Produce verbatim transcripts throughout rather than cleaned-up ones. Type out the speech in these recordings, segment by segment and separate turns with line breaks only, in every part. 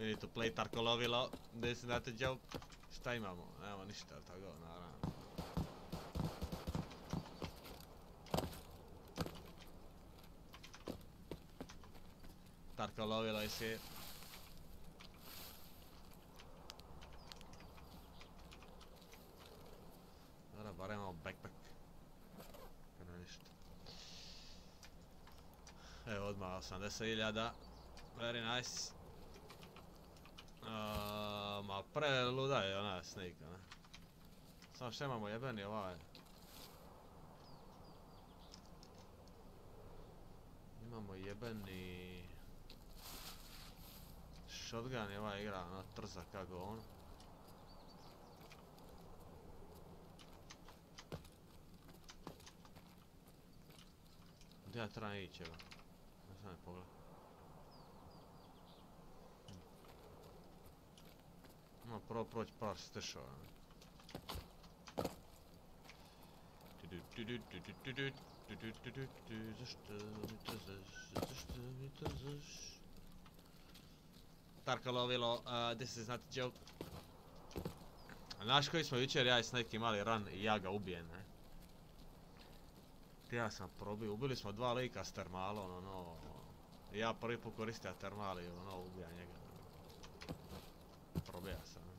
We need to play Tarkolovilo. This is not a joke. Šta imamo? Nemamo ništa, tako, naravno. Tarkolovilo is here. Dobra, barem imamo backpack. Kada ništa. Evo odmah osamdeset hiljada. Very nice. Uh, ma pre luda je ona snake, ne? Samo što imamo jebeni ovaj. Imamo jebeni... Shotgun je ovaj igra, ono trza kako ono. Gdje ja trebam ići, evo? Ne znam, pogled. No, prvo proći par stešova. Zašto mi to zaš, zašto mi to zaš? Tarkolovilo, uh, this is not a joke. Znaš koji smo jučer, ja i Snake imali run i ja ga ubijem, ne? Ja sam probio, ubili smo dva lika s termalom, ono... Ja prvi put koristio termal i ono, ubija njega. Probija sam, ne?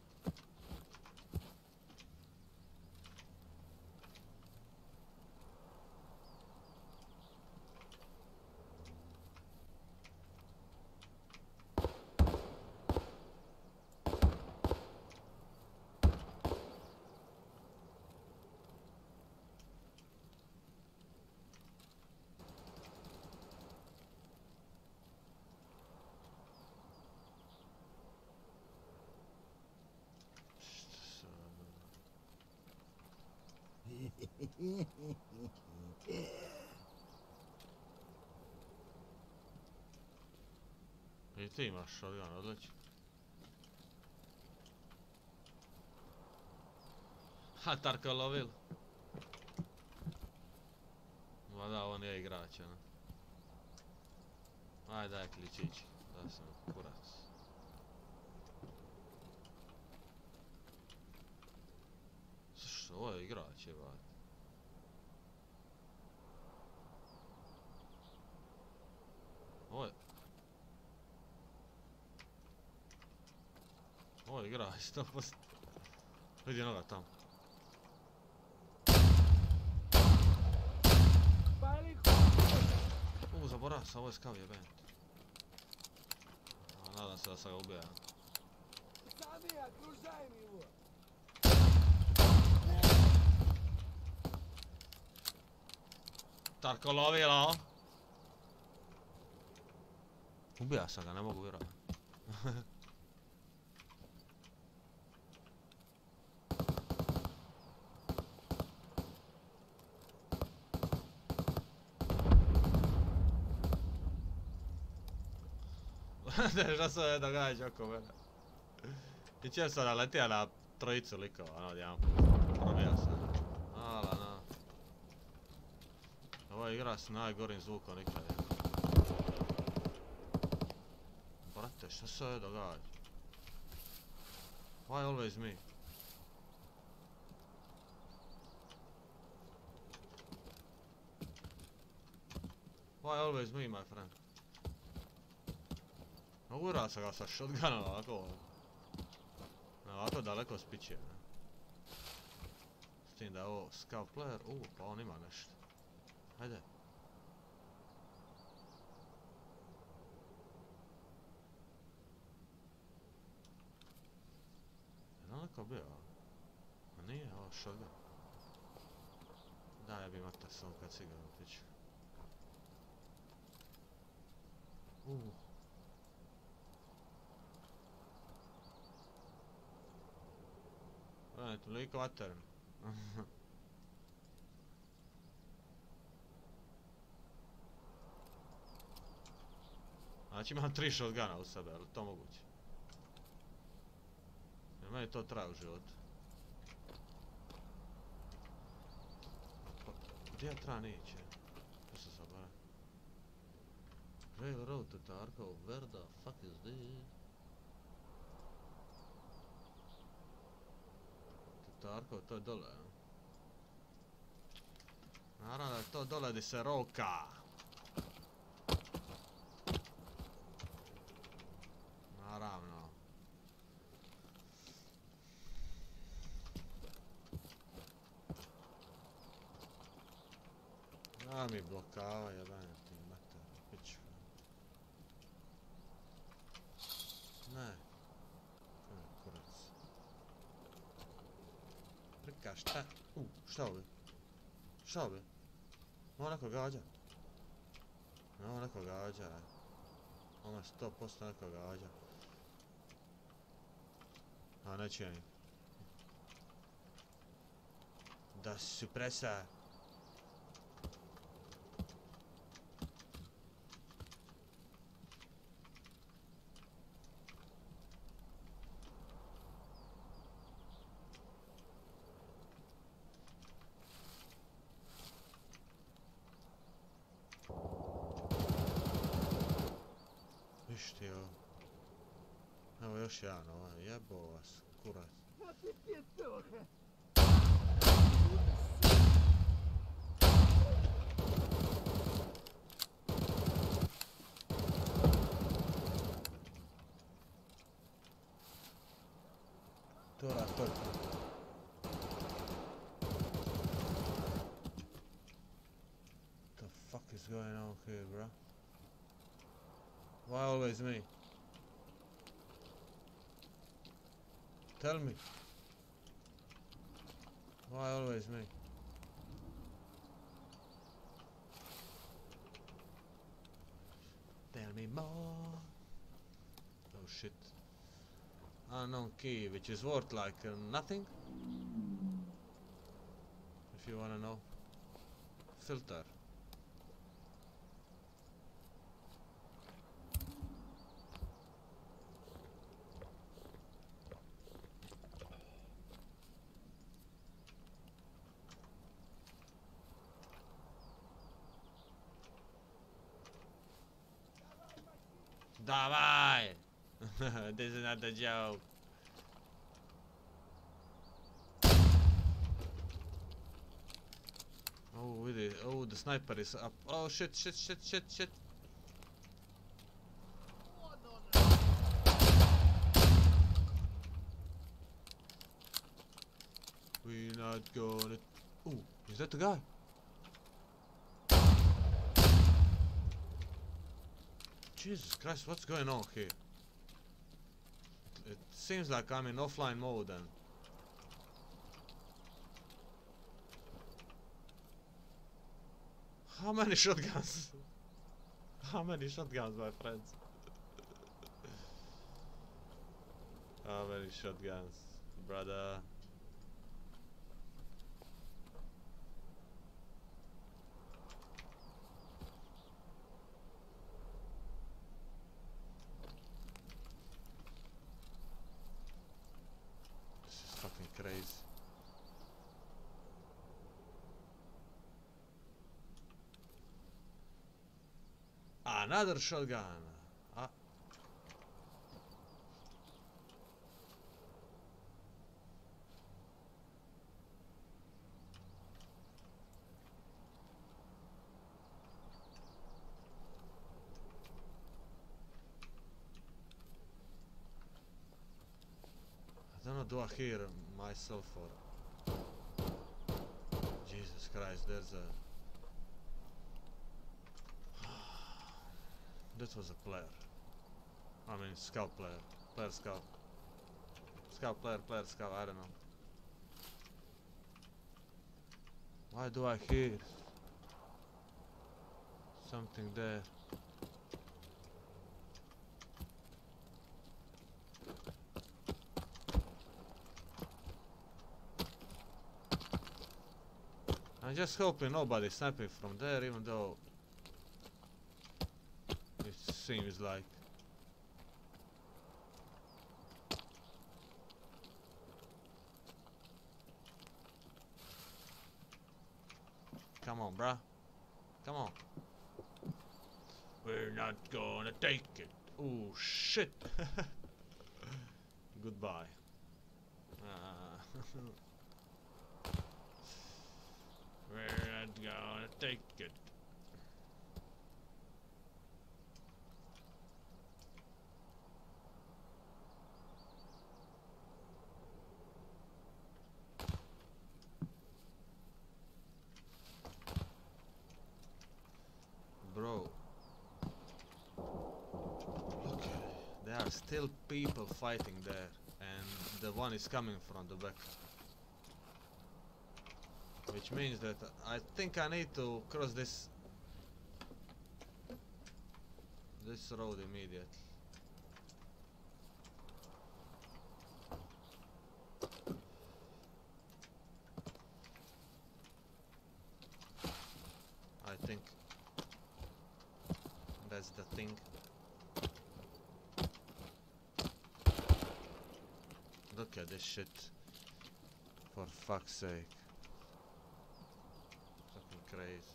I ti imaš shotgun, odlično. Ha, Tarkolovil. Ma da, on je igrač, ono. Aj daj ključić, da sam kurac. Zašto, ovo je igrač, jebat. Ovo je... Ovo je igrač, sto posto. Vidi noga tamo. Uuu, zaboravio sam, ovo je skav jebent. Nadam se da sam ga ubija. Tarkolovilo! Ubija sam ga, ne mogu vjerovati. Šta se ovdje događa oko mene? I čem sam naletio na trojicu likova, ono odjedan put. Probija sam. Ala, no. Ovo igra s najgorim zvukom nikad. Brate, šta se ovdje događa? Why always me? Why always me, my friend? Ugurao sam ga sa shotgunom ovako... Ovako daleko spičije, ne? S tim da je ovo scout player, uuu, pa on ima nešto. Hajde. Je li neko bio? A nije, ovo shotgun. Da, ja bi mater sam kad si ga upiću. Uuu. Gledaj, toliko vateren. Znači imam tri shotguna u sebe, je li to moguće? Jer meni to traje u životu. Pa, gdje ja trebam ići? To se zaboravim. Railroad to Tarkov, where the fuck is this? Tarko, to je dole. Naravno da je to dole di se roka. Naravno. Da mi blokava jebanje ti mater, piču. Ne. Kaj je kurac? Prika, šta? U, šta ovi? Šta ovi? Ovo neko gađa. Ovo neko gađa. Ovo je sto posto neko gađa. A neće mi. Da su presa. Viš ti ovo. Evo još jedan ovaj, jebo vas, kurac. Tora, tora. What the fuck is going on here, bro? Why always me? Tell me. Why always me? Tell me more. Oh shit. Unknown key, which is worth like uh, nothing. If you wanna know. Filter. Давай! This is not a joke. Oh, really? Oh, the sniper is up. Oh, shit, shit, shit, shit, shit. We're not gonna. Oh, is that the guy? Jesus Christ, what's going on here? It seems like I'm in offline mode and... How many shotguns? How many shotguns, my friends? How many shotguns, brother? Fucking crazy. Another shotgun. Ah. I don't know, do I hear myself or... Jesus Christ, there's a... That was a player. I mean, scout player. Player scout. Scout player, player scout, I don't know. Why do I hear something there? I'm just hoping nobody's sniping from there, even though it seems like. Come on, bruh. Come on. We're not gonna take it. Oh shit. Goodbye. Uh, We're not gonna take it. Bro. Look, there are still people fighting there, and the one is coming from the back. Which means that I think I need to cross this this road immediately. I think that's the thing. Look at this shit. For fuck's sake. Fucking crazy.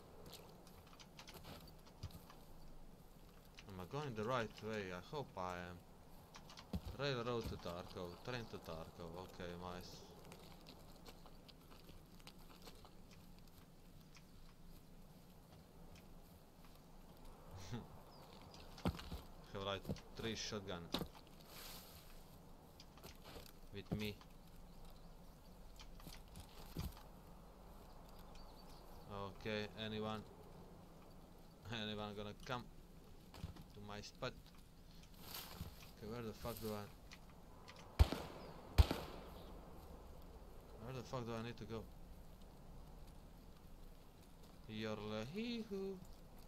Am I going the right way? I hope I am. Railroad to Tarkov, train to Tarkov, okay, nice. Have like three shotgun with me. Okay, anyone? Anyone gonna come to my spot? Okay, where the fuck do I... Where the fuck do I need to go? Yorla hee hoo.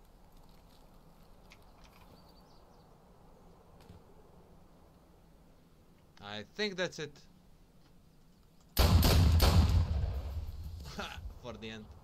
I think that's it. For the end.